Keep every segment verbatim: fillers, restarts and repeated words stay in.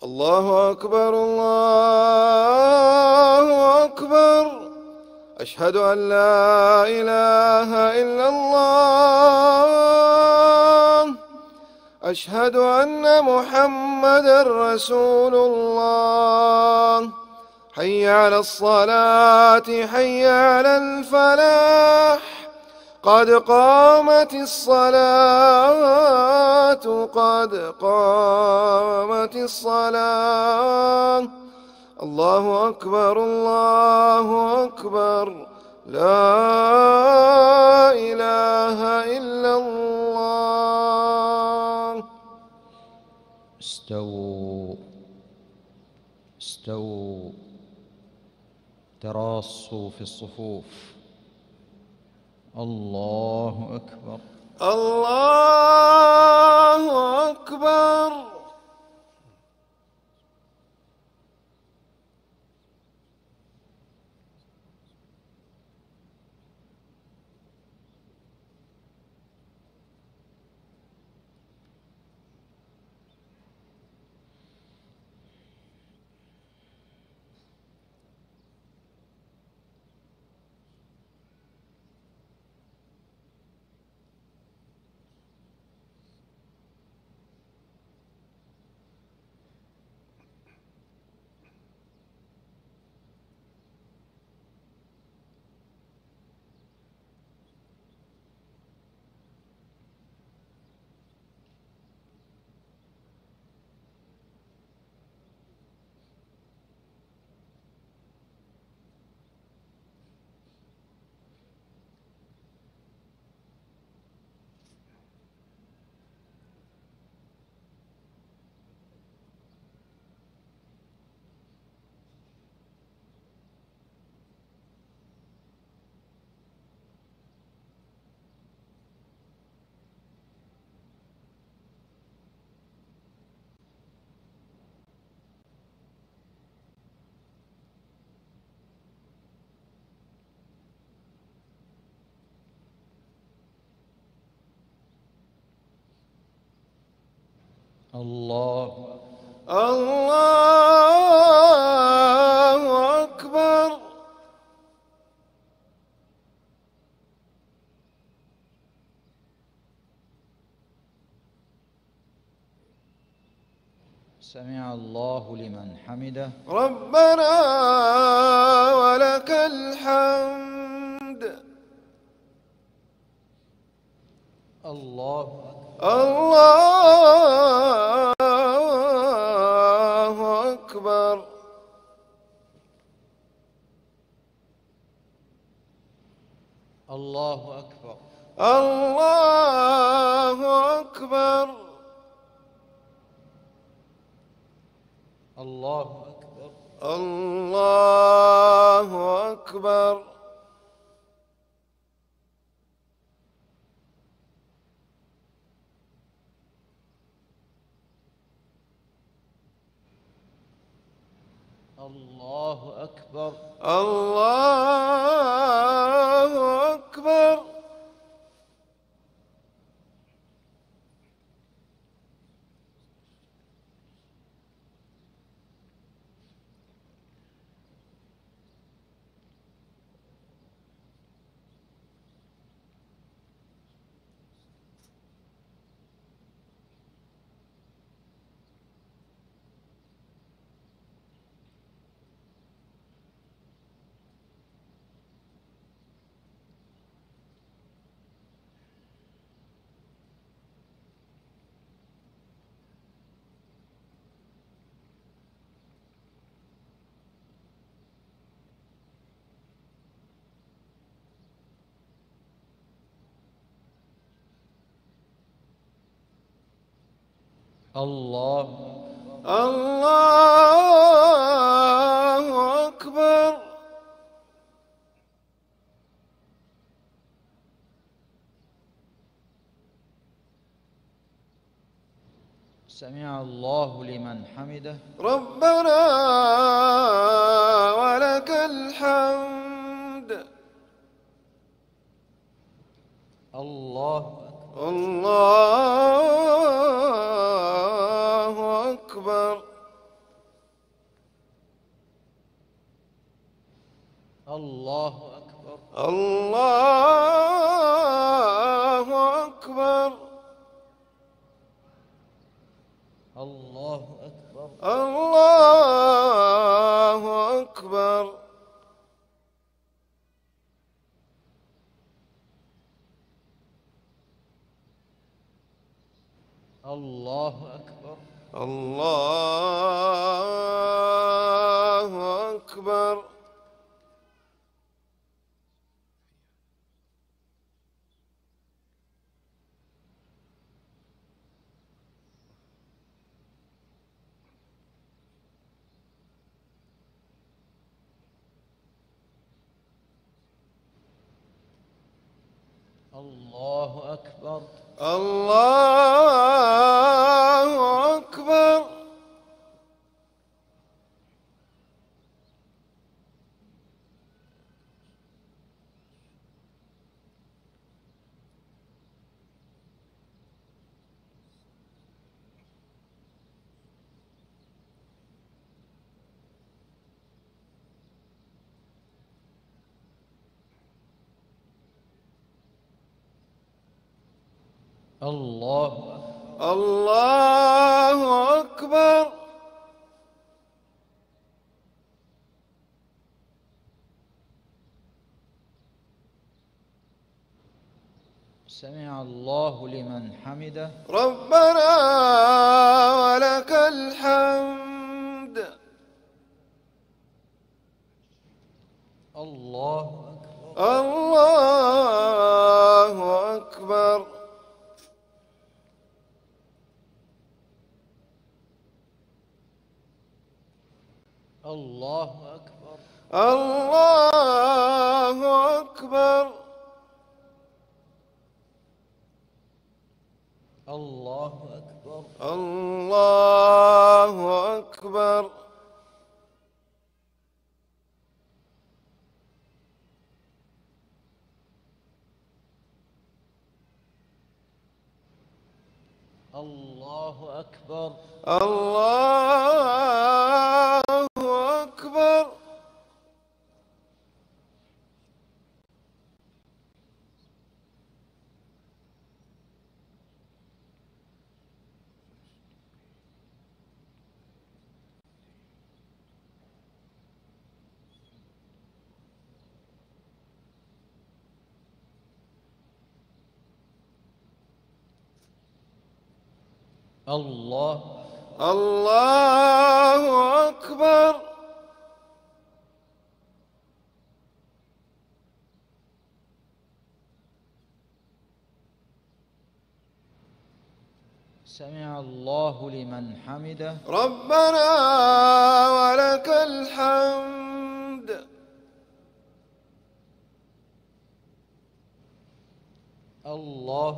الله أكبر الله أكبر. أشهد أن لا إله إلا الله. أشهد أن محمدًا رسول الله. حي على الصلاة حي على الفلاح. قد قامت الصلاة قد قامت الصلاة. الله أكبر الله أكبر. لا إله إلا الله. استووا استووا تراصوا في الصفوف. الله أكبر الله أكبر. الله الله أكبر. سمع الله لمن حمده. ربنا ولك الحمد. الله الله أكبر. الله أكبر الله أكبر. الله أكبر الله أكبر. الله أكبر الله أكبر. الله الله أكبر. سمع الله لمن حمده. ربنا ولك الحمد. الله الله أكبر. الله أكبر. الله أكبر. الله أكبر. الله أكبر. الله أكبر. الله أكبر. الله أكبر. الله أكبر. الله الله أكبر. سمع الله لمن حمده. ربنا ولك الحمد. الله أكبر. الله أكبر. الله أكبر. الله أكبر. الله أكبر. الله أكبر. الله أكبر. الله أكبر. الله الله أكبر. سمع الله لمن حمده. ربنا ولك الحمد. الله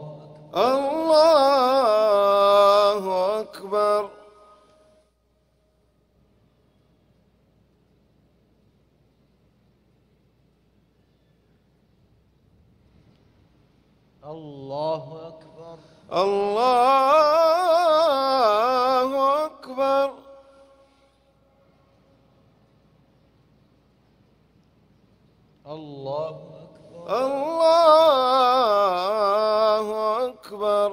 الله أكبر. الله أكبر. الله أكبر. الله أكبر. الله أكبر.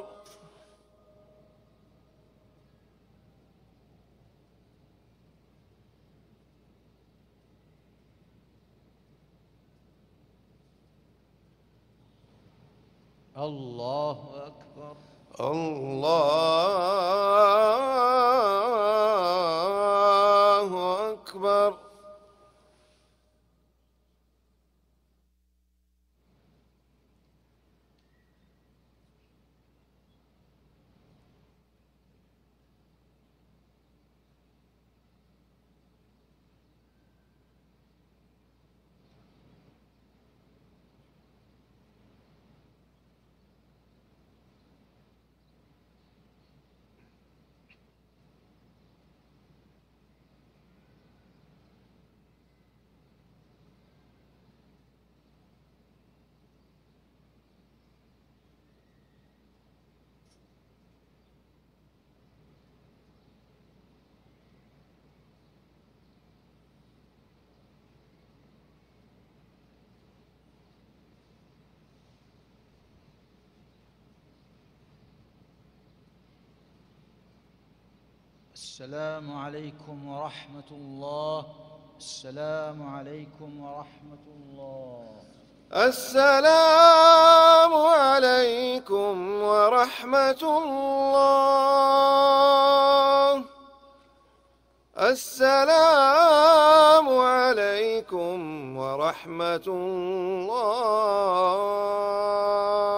الله أكبر. الله أكبر. السلام عليكم ورحمة الله. السلام عليكم ورحمة الله. السلام عليكم ورحمة الله. السلام عليكم ورحمة الله.